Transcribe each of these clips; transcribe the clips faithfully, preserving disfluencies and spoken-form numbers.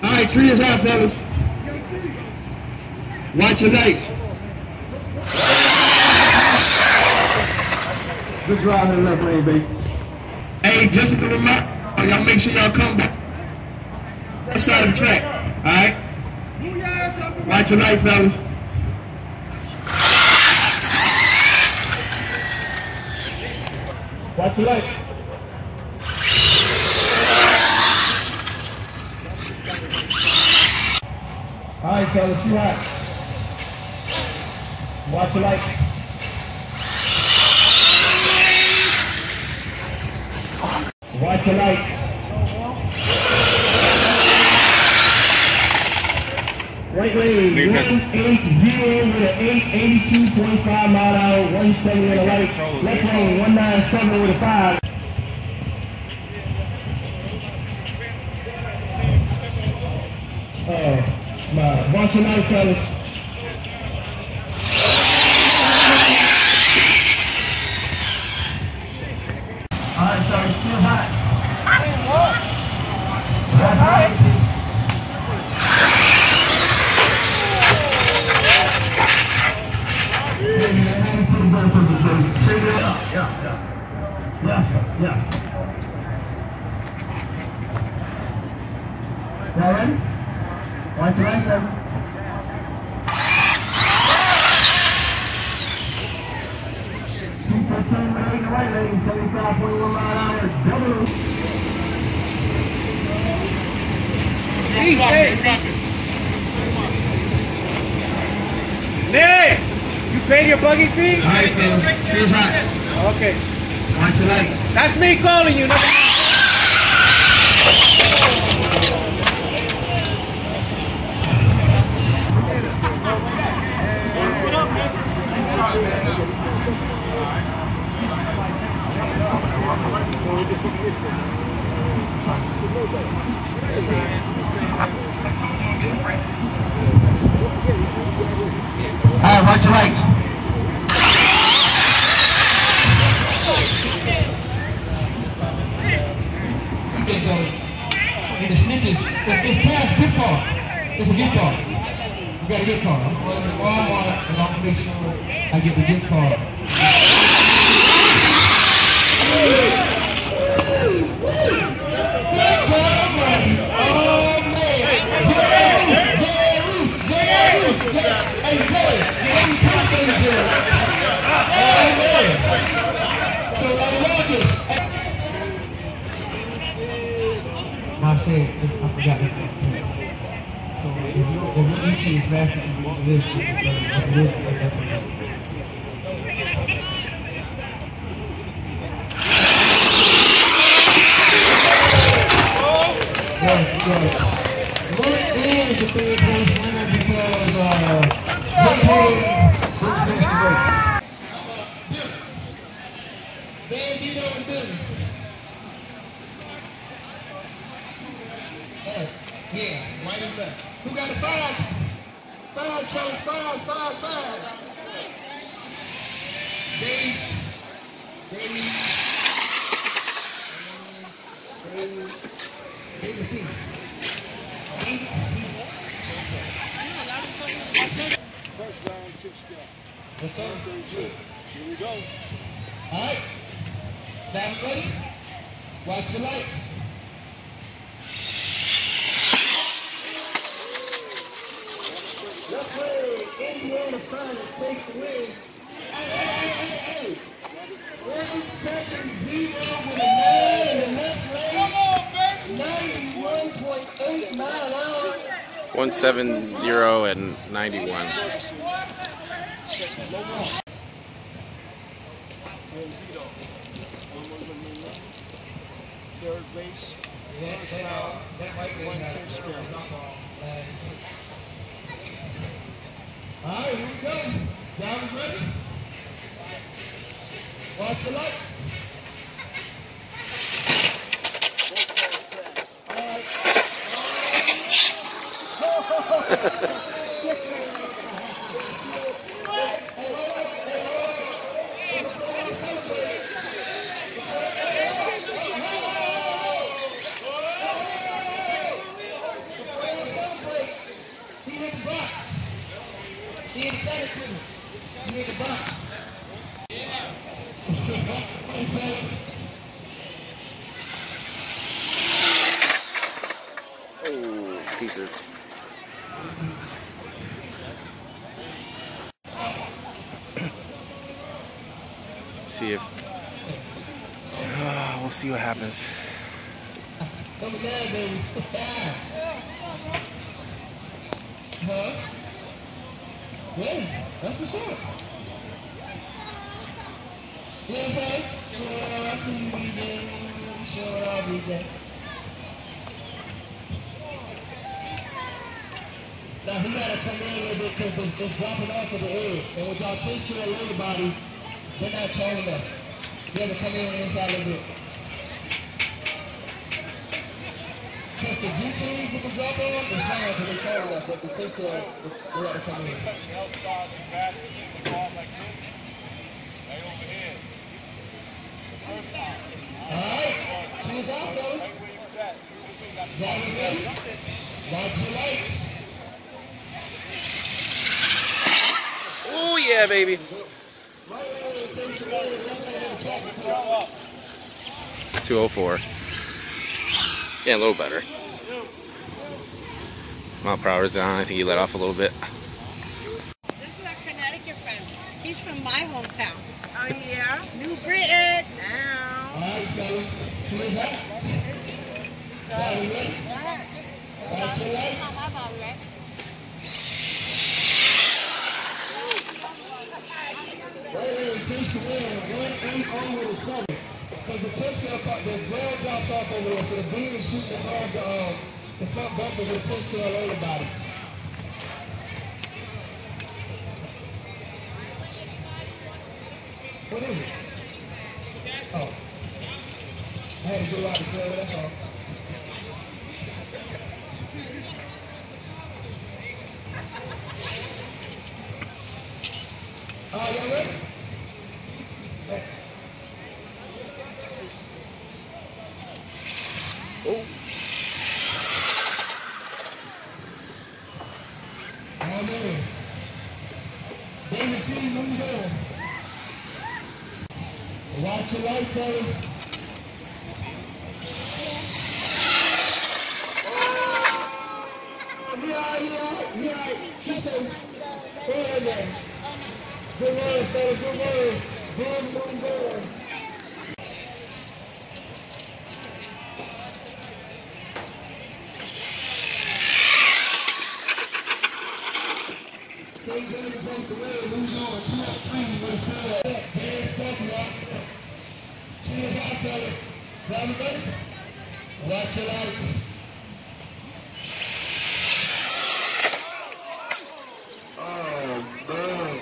All right, tree is out, fellas. Watch your lights. Good drive in the left lane, baby. Hey, just a reminder, y'all make sure y'all come back left side of the track. All right? Watch your light, fellas. Watch your light. All right, fellas, too hot. Watch your light. Watch your lights. Right lane, one eighty with an eight eighty-two point five mile an hour, one seventy with a light. Left lane, one ninety-seven with a five. Oh, my. Watch your light, fellas. All right, so it's still hot. That's right. Yeah, yeah. Yes, yes. Y'all ready? Watch your light, baby. Keep that same lane, right lane, seventy-five point one mile an hour, double. Hey, hey. Nick, you paid your buggy fee? All right, fellas. Feels hot. Okay. Watch your lights. That's me calling you. All right, watch your lights. And the snitches, it's past good call. It's a good call. You got a good call. I'm going to Walmart and I'll make sure I get the good call. Now say, I forgot this. So if you if your issue is faster than you live, you can live like that. Yeah, yeah. Look in the third place winner because uh Jay Hayes brings the race. Bandito and Billy. Yeah, right in back. Who got the five? Five, fellas, five, five, five. Dave. Dave. Dave. Dave the seat. Dave First round, two step. What's up? Here we go. All right. Now ready? Watch your lights. Left way, Indiana's trying to take the win. Hey, hey, hey, hey, hey. one seven zero with a nine in the left lane. Come on, baby. ninety-one point eight mile an hour. one seventy and ninety-one. Third base. First round, one two step. All right, here we go. Y'all ready? Watch the light. All right. He in the center to him. He in the box. Oh, pieces. See if uh, we'll see what happens. Come on, baby. Huh? Yeah, that's what's up. Yes, sir. Sure, I see you, B J. Sure, I'll B J. Now, he gotta come in a little bit because it's, it's dropping off of the edge. And with y'all twist to a lower body, they're not tall enough. You have to come in inside a little bit. Because the G-Teams with the drop off is fine because they're tall enough, but the twist to, they gotta come in. Alright, twist out, fellas. Got it ready? Watch your lights. Oh yeah, baby. two oh four. Yeah, a little better. Mile per hour's down. I think he let off a little bit. This is our Connecticut friend. He's from my hometown. Oh yeah? New Britain. Now. Alright, fellas. Twist out. Got it ready? Watch your lights. Right here, twist to win, one eight over the seven. Because the touchdown part, the ground dropped off over there, so the beam is shooting above the, uh, the front bumper with a touchdown on the body. What is it? Oh. I had to go out the club, that's all. Uh, y'all ready? Oh. Oh, man. David C, moves on. Watch your light, fellas. Oh, yeah, yeah, yeah. Keep safe. Go ahead, man. Good word, fellas, good word. Boom, boom, boom. King James takes the way, moves on, two out three with a field. James touchdown. Cheers out, fellas. Grab it, ready? Watch your lights. Oh, man.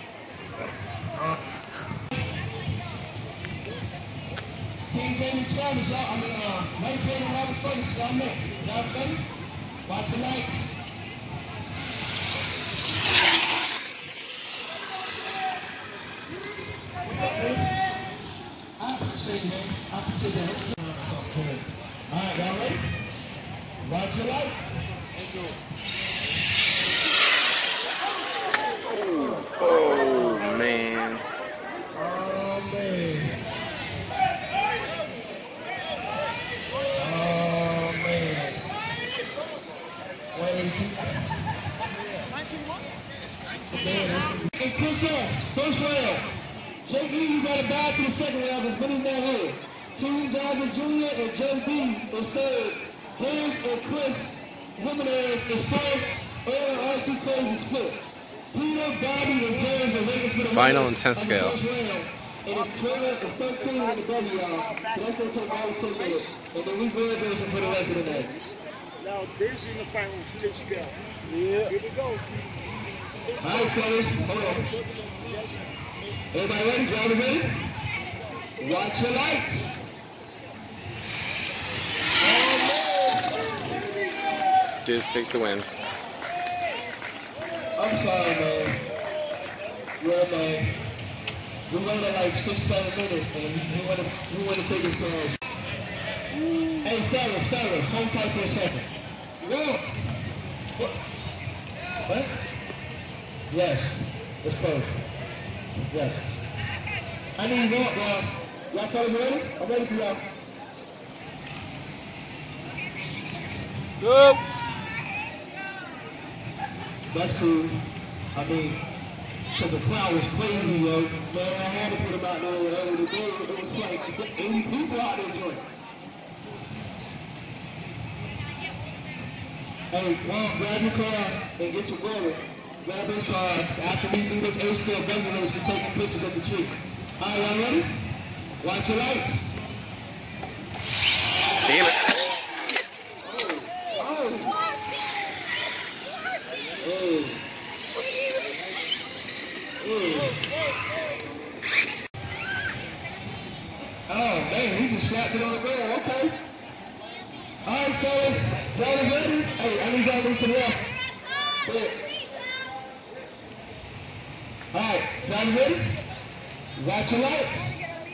King James Travis, y'all. I mean, uh, Mike Taylor, Robert Ferguson, y'all next. Y'all ready? Watch your lights. I appreciate it, man. I appreciate that. All right, y'all ready? Watch your lights. Oh man. Oh, man. Oh, man. one eighty-two. Hey, Chris S, first round. Jake Lee, you got to bow to the second round because Benny's not here. Two Dodger Junior and J B is third. Harris and Chris Jimenez is fourth. Earl R C Crazy is fifth. Peter, Bobby, and James are waiting for the Final and tenth scale. And it's twelve and thirteen in the W, y'all. So that's going to take all ten minutes. And then we go ahead for the rest of the night. Now this is the final ten scale. Yeah. Here we go. All right, fellas. Hold on. Everybody ready? Y'all ready? Watch your lights. Diz takes the win. I'm sorry, man. Yeah, man. We waited like six, seven minutes, man. We want to, we want to take it slow. Hey, fellas, fellas, hold tight for a second. Whoa. What? What? Yes. Let's go. Yes. I need you up, y'all. Y'all fellas ready? I'm ready for y'all. Go! That's cool. I mean, because the crowd was crazy, yo. Man, I had to put them out there. Whatever the day, it was like eighty people out there joint. Hey, Mom, grab your car and get your brother. Grab his car after we do this A C L residence for taking pictures of the tree. All right, y'all ready? Watch your lights. Damn it. Oh, man, he just slapped it on the ground. Okay. All right, fellas. Y'all ready? Hey, I need y'all to move to the left. Good. All right, y'all ready? Watch your lights.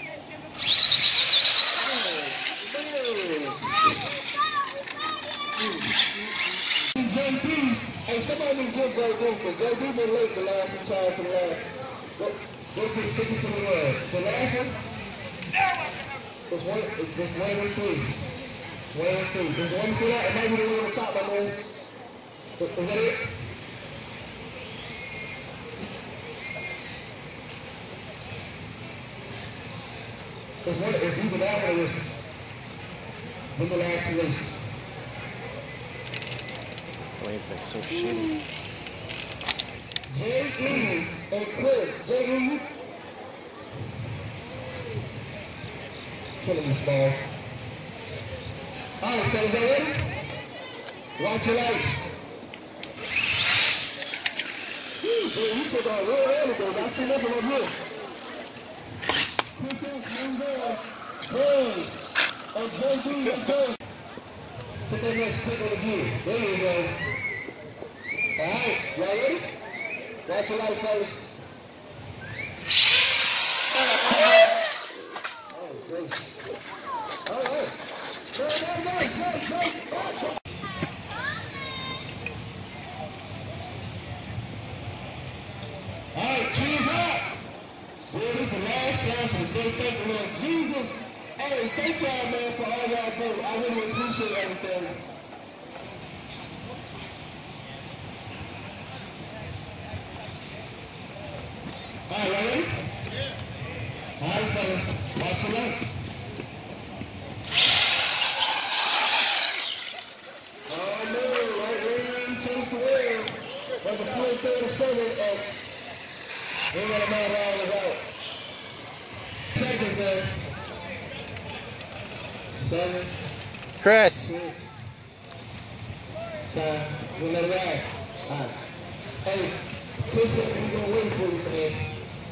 J D, hey, somebody need to get J D, because J D been late the last two times for the last. Go, go to the ticket to the world. The last one? It's one, it's just one and three. One and three. There's one for that, and maybe the one on the top, my man. Is, is that it? It's one, it's either that one or this one. The last two races. Lane's been so shitty. J E and Chris. J E. Killing me, Spall. All right, fellas, y'all ready? Watch your lights. Dude, you took out real early, though. I see nothing up here. Chris is one there. Boys. And J D, let's go. Put that next stick on the gear. There you go. All right, y'all ready? Watch your light, fellas. Oh, gracious. All right. Go, go, go, go, go, go. All right, cheers up. Well, this is the last sponsor. Stay thankful, Lord Jesus. Hey, thank y'all, man, for all y'all do. I really appreciate everything. All right, y'all ready? Yeah. All right, fellas. Watch your light. Oh, no. Right there in Chase the World. Number two thirty-seven. And we're going to mount all about seconds there. Seven. Chris. Six. Five. We'll let it ride. All right. Hey, Chris, we're going to wait for you, man.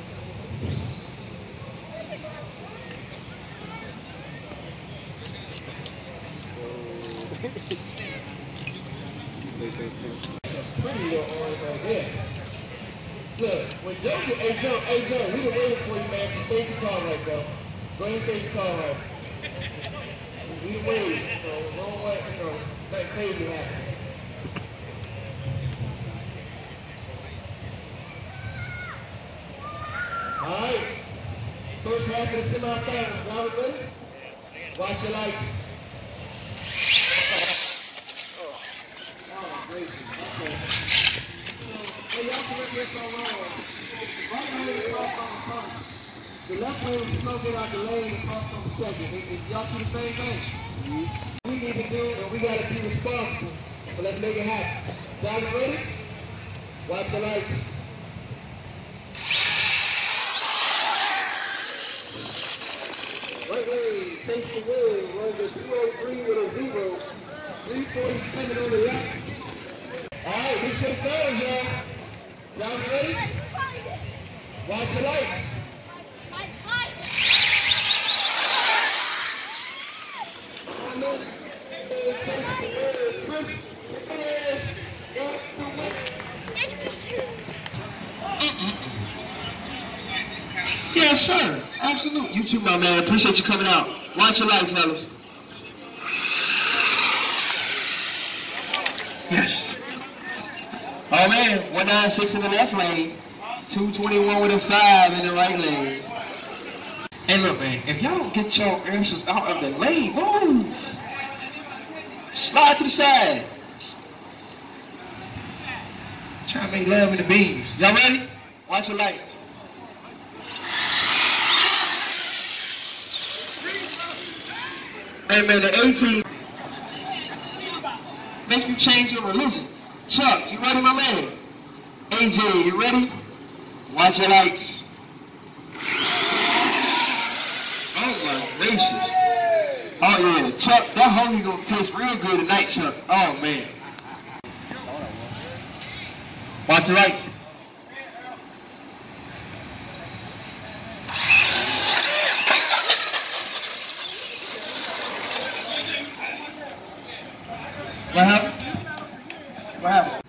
That's pretty little orange right there. Look, when Joe, hey Joe, hey Joe, we been waiting for you, man. So stage your car right, bro. Go ahead and stage your car right. We been waiting, so we don't want, you know, nothing crazy happen. All right. First half of the semifinals. Y'all ready? Watch your lights. Oh, gracious. Okay. So, hey, y'all correct me if I'm wrong. Right lane is off on the front. The left lane is smoking out the lane and off on the second. If y'all see the same thing? Mm-hmm. We need to do it, and we got to be responsible. So let's make it happen. Y'all ready? Watch your lights. Right lane, takes the win, runs a two oh three with a zero. three forty spinning on the left. All right, this shit goes, y'all. Y'all ready? Watch your lights. Yes, sir. Absolutely. You too, my man. Appreciate you coming out. Watch your life, fellas. Yes. Oh man, one ninety-six in the left lane, two twenty-one with a five in the right lane. Hey look man, if y'all don't get your answers out of the lane, move. Slide to the side. Try to make love in the beams. Y'all ready? Watch your lights. Hey man, the eighteen make you change your religion. Chuck, you ready, my man? A J, you ready? Watch your lights. Oh my gracious. Oh yeah, Chuck, that homie gonna taste real good tonight, Chuck. Oh man. Watch your light. What happened? What happened?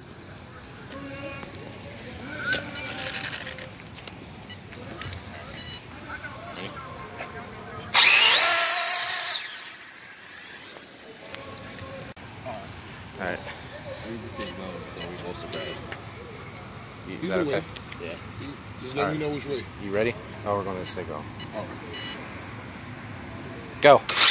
All right. We just go, so we both surprised. Is that okay? Yeah. Just let All me right. know which way. You ready? Oh, we're going to say go. All right. Go.